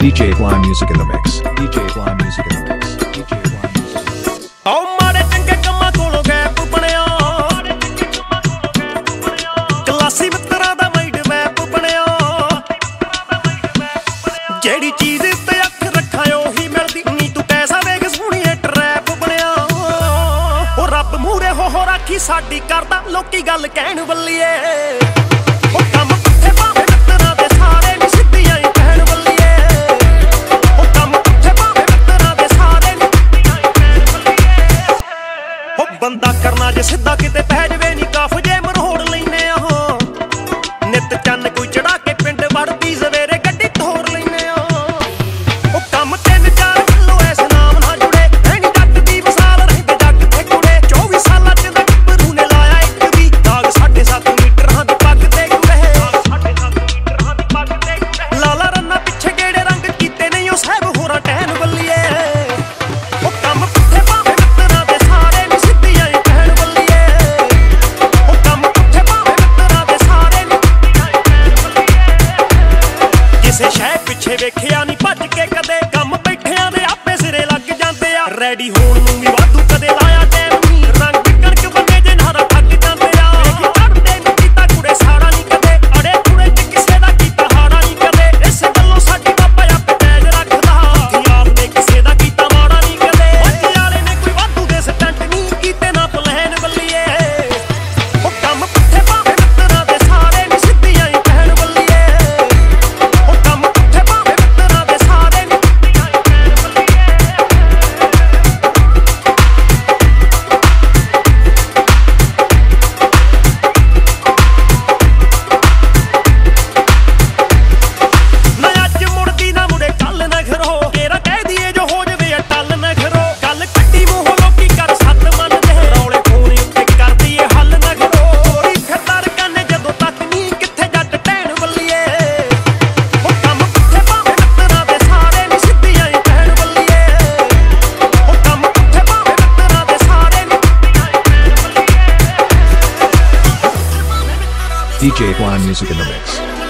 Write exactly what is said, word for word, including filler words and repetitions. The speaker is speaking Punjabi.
D J Fly Music in the mix. D J Fly Music in the mix. D J Fly Music in the mix. Oh, ਮਾੜੇ ਚੰਗੇ ਕੰਮਾਂ ਕੋਲੋਂ ਗੈਪ ਬਣਿਆ, ਕਲਾਸੀ ਮਿੱਤਰਾਂ ਦਾ ਮਾਈਂਡ ਮੈਪ ਬਣਿਆ। ਜਿਹੜੀ ਚੀਜ਼ ਤੇ ਅੱਖ ਰੱਖਾਂ ਉਹੀ ਮਿਲਦੀ ਨੀ, ਤੂੰ ਪੈਸਾ ਵੇਖ ਸੋਹਣੀਏ ਟਰੈਪ ਬਣਿਆ। ਉਹ ਰੱਬ ਮੂਹਰੇ ਹੋ ਹੋ ਰਾਖੀ ਸਾਡੀ ਕਰਦਾ, ਲੋਕੀ ਗੱਲ ਕਹਿਣ ਵੱਲੀਏ। ਉਹ ਕੰਮ ਪੱਠੇ ਭਾਵੇਂ ਮਿੱਤਰਾਂ ਦੇ ਸਾਰੇ ਨੀ, ਸਿੱਧੀਆਂ ਹੀ ਕਹਿਣ ਵੱਲੀਏ। ਉਹ ਕੰਮ ਪੱਠੇ ਭਾਵੇਂ ਮਿੱਤਰਾਂ ਦੇ ਸਾਰੇ ਨੀ, ਸਿੱਧੀਆਂ ਹੀ ਕਹਿਣ ਵੱਲੀਏ। ਉਹ ਬੰਦਾ ਕਰਨਾ ਜੇ ਸਿੱਧਾ ਕਿਤੇ ਪੈ ਜਵੇ ਨੀ, ਕਾਫ ਜੇ ਮਰੋੜ ਲੈਨੇ ਆ। ਨਿੱਤ ਚੰਨ ਕੋਈ ਚੜਾ ਕੇ ਪਿੰਡ ਵੜਦੀ, ਸਵੇਰੇ ਗੱਡੀ ਤੋਰ ਲੈਨੇ ਆ। ਉਹ ਕੰਮ ਤਿੰਨ ਚਾਰ ਕਿਲੋ ਐਸ ਨਾਮ ਨਾਲ ਜੁੜੇ, ਐਨੀ ਜੱਟ ਦੀ ਮਿਸਾਲ ਰਹਿੰਦੇ ਜੱਟ ਤੇ ਕੁੜੇ। ਚੌਵੀ ਸਾਲਾਂ ਚ ਗੱਭਰੂ ਨੇ ਲਾਇਆ ਇੱਕ ਵੀ ਦਾਗ, ਸਾਢੇ ਸੱਤ ਮੀਟਰਾਂ ਦੀ ਪੱਗ ਤੇ ਜੁੜੇ। ਲਾਲਾ ਰੰਨਾ ਪਿੱਛੇ ਕਿਹੜੇ ਰੰਗ ਕੀਤੇ ਨਹੀਂ, ਉਹ ਸਾਹਿਬ ਹੋਰਾਂ ਟਹਿਨ ਵੱਲੀਏ। ਉਹ ਕੰਮ ਪੁੱਠੇ ਭਾਵੇਂ ਮਿੱਤਰਾਂ ਦੇ ਸਾਰੇ ਨੀ, ਸਿੱਧੀਆਂ ਹੀ ਕਹਿਣ ਵੱਲੀਏ। ਉਹ ਕੰਮ ਪੁੱਠੇ ਭਾਵੇਂ ਮਿੱਤਰਾਂ ਦੇ ਸਾਰੇ ਨੀ, ਸਿੱਧੀਆਂ ਹੀ ਕਹਿਣ ਵੱਲੀਏ। ਕਿਸੇ ਸ਼ੈ ਪਿੱਛੇ ਵੇਖਿਆ ਨੀ ਭੱਜ ਕੇ ਕਦੇ, ਕੰਮ ਬੈਠਿਆਂ ਦੇ ਆਪੇ ਸਿਰੇ ਲੱਗ ਜਾਂਦੇ ਆ। ਰੈਡੀ ਹੋਣ ਨੂੰ ਵੀ ਵਾਧੂ ਕਦੇ ਲਾਇਆ ਟਾਈਮ ਨੀ, ਰੰਗ ਕਣਕ ਬੰਦੇ ਜੇ ਨਾਰਾ ਥੱਕ ਜਾਂਦੇ ਆ। ਚੜ੍ਹਦੇ ਨੀ ਕੀਤਾ ਕੁੜੇ ਸਾੜਾ ਨੀ ਕਦੇ, ਅੜੇ ਕੁੜੇ ਚ ਕਿਸੇ ਦਾ ਕੀਤਾ ਹਾੜਾ ਨੀ ਕਦੇ। ਇਸੇ ਗੱਲੋਂ ਸਾਡੀ ਬਾਬਾ ਆਪੇ ਪੈਜ ਰੱਖਦਾ, ਯਾਰ ਨੇ ਕਿਸੇ ਦਾ ਕੀਤਾ ਮਾੜਾ ਨੀ ਕਦੇ। ਮੱਝ ਵਾਲੇ ਨੇ ਕੋਈ ਵਾਧੂ ਦੇ ਸਟੰਟ ਨੀ ਕੀਤੇ, ਨਾ ਪਲੈਨ ਵੱਲੀਏ। ਉਹ ਕੰਮ ਪੁੱਠੇ ਭਾਵੇਂ ਮਿੱਤਰਾਂ ਦੇ ਸਾਰੇ ਨੀ, ਸਿੱਧੀਆਂ ਹੀ ਕਹਿਣ ਵੱਲੀਏ। ਉਹ ਕੰਮ ਪੁੱਠੇ ਭਾਵੇਂ ਮਿੱਤਰਾਂ ਦੇ ਸਾਰੇ ਨੀ, ਸਿੱਧੀਆਂ ਹੀ ਕਹਿਣ ਵੱਲੀਏ। ਨਾ ਅੱਜ ਮੁੜਦੀ ਨਾ ਮੁੜੇ ਕੱਲ ਨਾ ਘਰੋ, ਤੇਰਾ ਕਹਿ ਦੀਏ ਜੋ ਹੋ ਜਵੇ ਟੱਲ ਨਾ ਘਰੋ। ਗੱਲ ਕੱਢੀ ਮੂੰਹੋਂ ਲੋਕੀ ਕਰ ਸੱਤ ਮੰਨਦੇ, ਰੌਲੇ ਫੋਨ ਉੱਤੇ ਕਰਦੀ ਏ ਹੱਲ ਨਾ ਘਰੋ। ਹੋਰੀ ਫਿਰਦਾ ਰਕਾਨੇ ਜਦੋਂ ਤੱਕ ਨੀ, ਕਿੱਥੇ ਜੱਟ ਟਹਿਣ ਵੱਲੀਏ। ਉਹ ਕੰਮ ਪੁੱਠੇ ਭਾਵੇਂ ਮਿੱਤਰਾਂ ਦੇ ਸਾਰੇ ਨੀ, ਸਿੱਧੀਆਂ ਹੀ ਕਹਿਣ ਵੱਲੀਏ। ਉਹ ਕੰਮ ਪੁੱਠੇ ਭਾਵੇਂ ਮਿੱਤਰਾਂ ਦੇ ਸਾਰੇ ਨੀ, ਸਿੱਧੀਆਂ ਹੀ ਕਹਿਣ ਵੱਲੀਏ। D J Fly Music in the mix.